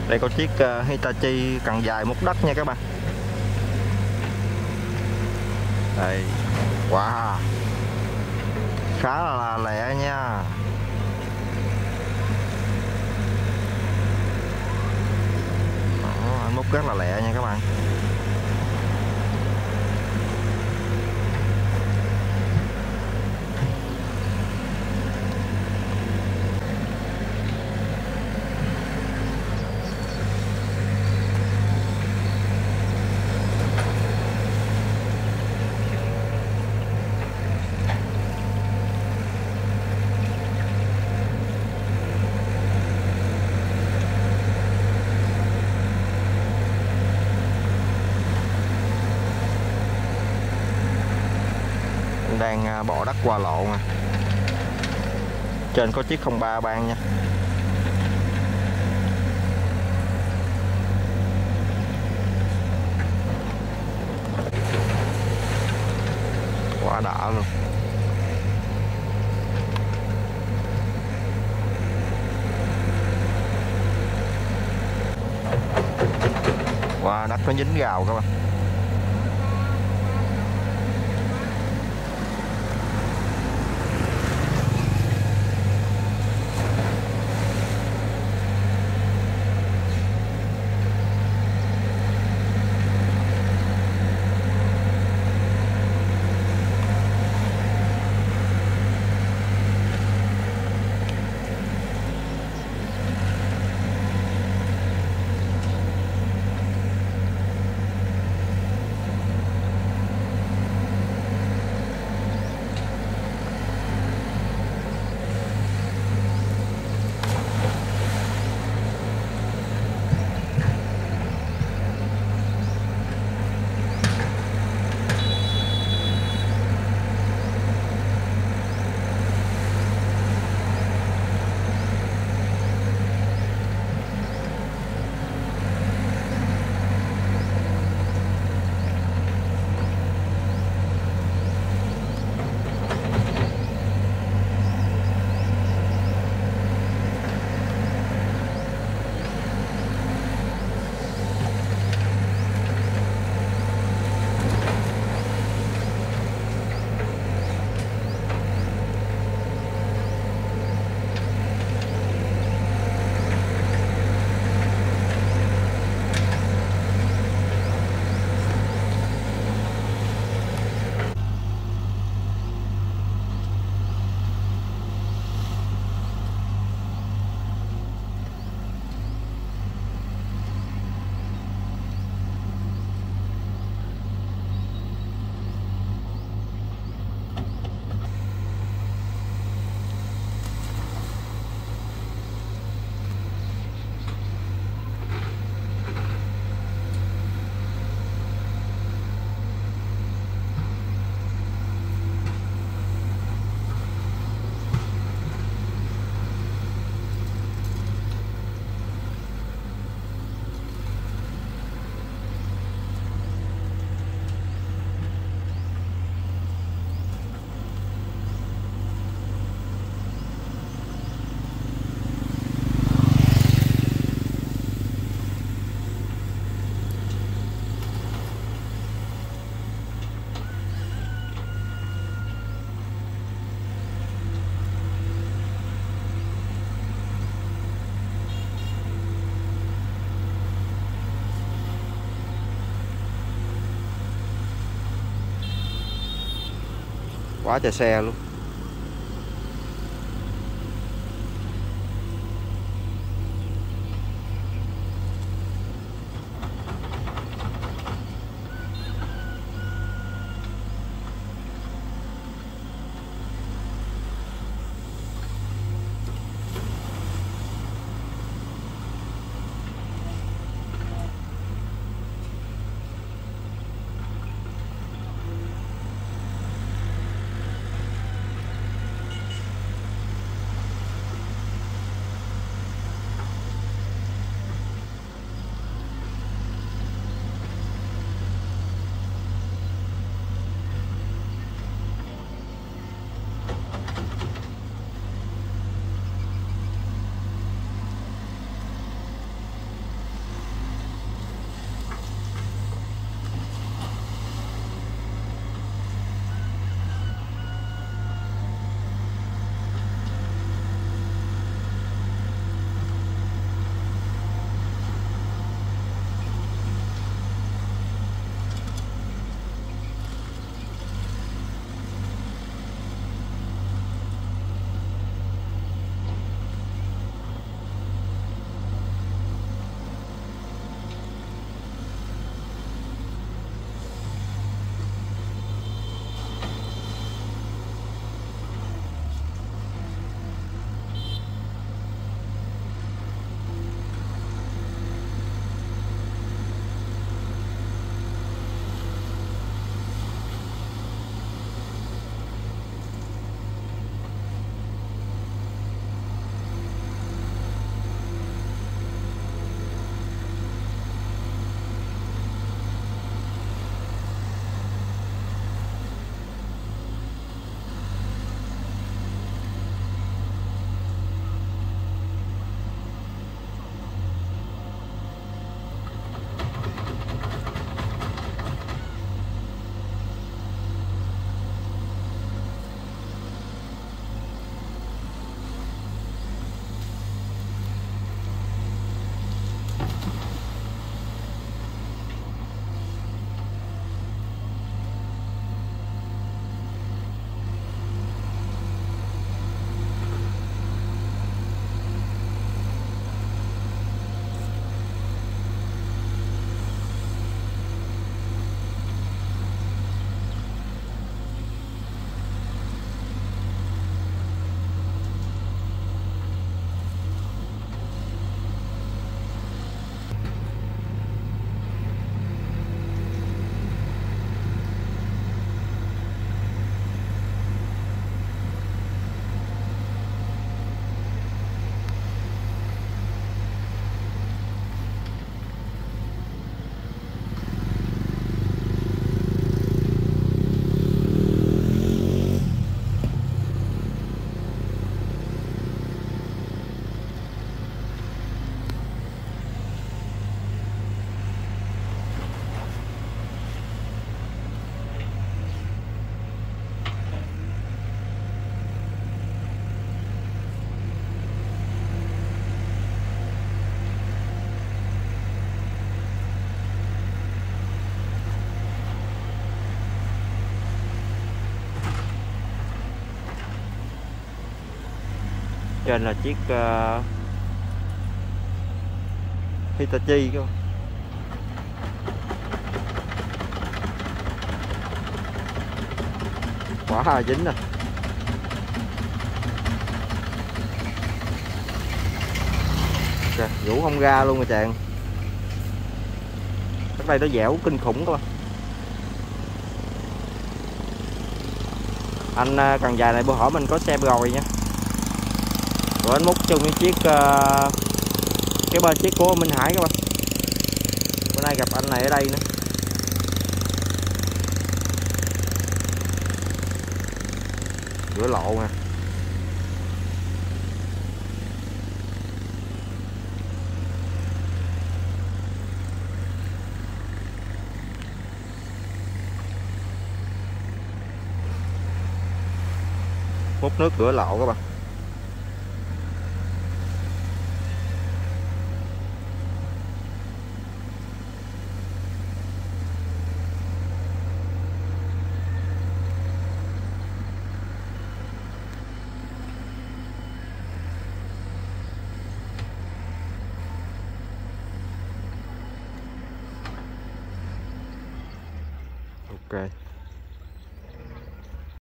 Đây có chiếc Hitachi cần dài múc đất nha các bạn. Đây, wow, khá là lẹ nha. Đó, anh múc rất là lẹ nha các bạn. Đang bỏ đất qua lộ nè. Trên có chiếc 03 ban nha. Quá đã luôn. Wow, đất nó dính gào các bạn. Quá trời xe luôn. trên là chiếc Hitachi cơ. Quả dính nè. Ok, vũ không ra luôn rồi chàng. Cái đây nó dẻo kinh khủng các bạn. Anh cần dài này bữa hỏi mình có xem rồi nha. Rồi anh múc chung cái chiếc cái bên chiếc của Minh Hải các bạn. Bữa nay gặp anh này ở đây nữa. Rửa lộ nè. Múc nước rửa lộ các bạn. Ok.